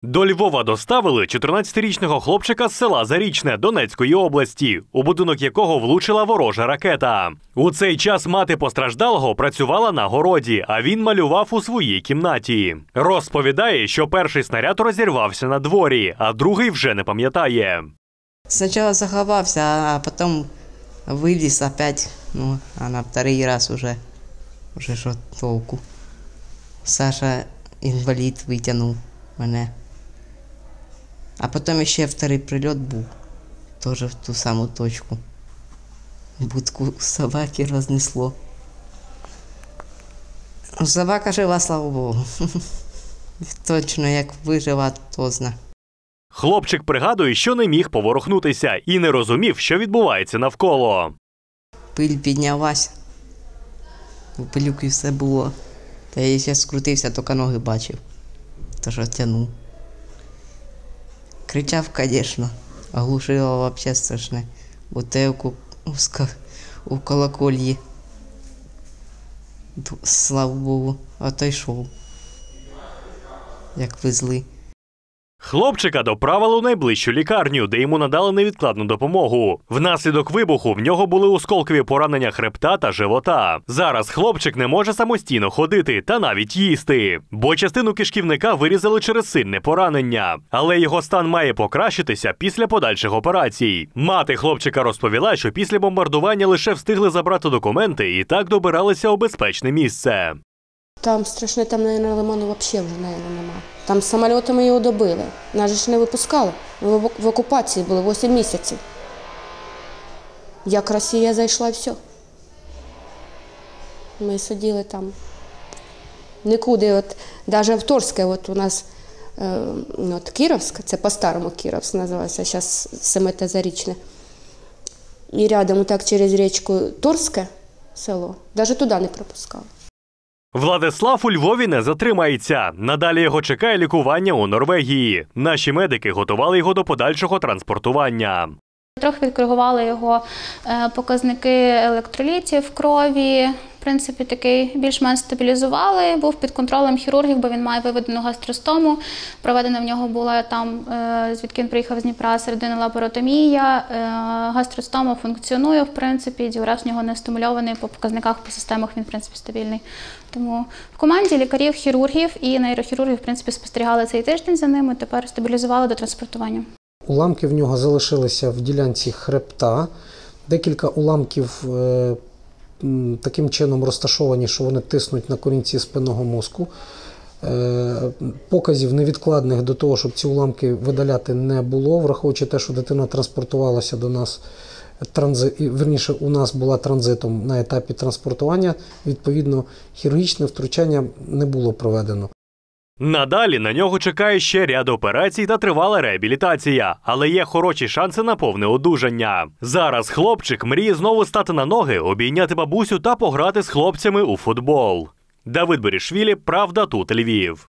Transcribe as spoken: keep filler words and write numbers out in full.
До Львова доставили чотирнадцятирічного хлопчика з села Зарічне Донецької області, у будинок якого влучила ворожа ракета. У цей час мати постраждалого працювала на городі, а він малював у своїй кімнаті. Розповідає, що перший снаряд розірвався на дворі, а другий вже не пам'ятає. Спочатку заховався, а потім виліз опять, ну, а на другий раз уже, уже що толку. Саша, інвалід, витягнув мене. А потім ще вторий прильот був, теж в ту саму точку. Будку собаки рознесло. Собака жива, слава Богу. Точно, як вижила, то зна. Хлопчик пригадує, що не міг поворухнутися і не розумів, що відбувається навколо. Пиль піднялась, у пилюки все було. Та я ще скрутився, тільки ноги бачив, тож тягнув. Кричав, звісно, оглушило взагалі страшне. Бутилку у колокольї. Слава Богу, а той йшов, як везли. Хлопчика доправили у найближчу лікарню, де йому надали невідкладну допомогу. Внаслідок вибуху в нього були осколкові поранення хребта та живота. Зараз хлопчик не може самостійно ходити та навіть їсти, бо частину кишківника вирізали через сильне поранення. Але його стан має покращитися після подальших операцій. Мати хлопчика розповіла, що після бомбардування лише встигли забрати документи і так добиралися у безпечне місце. Там страшно, там, наверное, лиману взагалі вже, наверное, нема. Там самолітами його добили. Нас же ж не випускали. Ми в окупації були вісім місяців. Як Росія зайшла, все. Ми сиділи там. Нікуди. От, навіть в Торське, от у нас е, от Кіровська, це по-старому Кіровськ називається, зараз Семете Зарічне. І рядом, так через річку Торське село, навіть туди не пропускали. Владислав у Львові не затримається. Надалі його чекає лікування у Норвегії. Наші медики готували його до подальшого транспортування. Трохи відкоригували його показники електролітів в крові. В принципі, такий більш-менш стабілізували. Був під контролем хірургів, бо він має виведену гастростому. Проведена в нього була там, звідки він приїхав з Дніпра, середина лапаротомія. Гастростома функціонує, в принципі, діурез в нього не стимульований, по показниках, по системах він, в принципі, стабільний. Тому в команді лікарів, хірургів і нейрохірургів, в принципі, спостерігали цей тиждень за ними, тепер стабілізували до транспортування. Уламки в нього залишилися в ділянці хребта. Декілька уламків е, таким чином розташовані, що вони тиснуть на корінці спинного мозку. Е, показів невідкладних до того, щоб ці уламки видаляти, не було, враховуючи те, що дитина транспортувалася до нас, транзи, верніше, у нас була транзитом на етапі транспортування, відповідно, хірургічне втручання не було проведено. Надалі на нього чекає ще ряд операцій та тривала реабілітація, але є хороші шанси на повне одужання. Зараз хлопчик мріє знову стати на ноги, обійняти бабусю та пограти з хлопцями у футбол. Давид Берішвілі, Правда, тут Львів.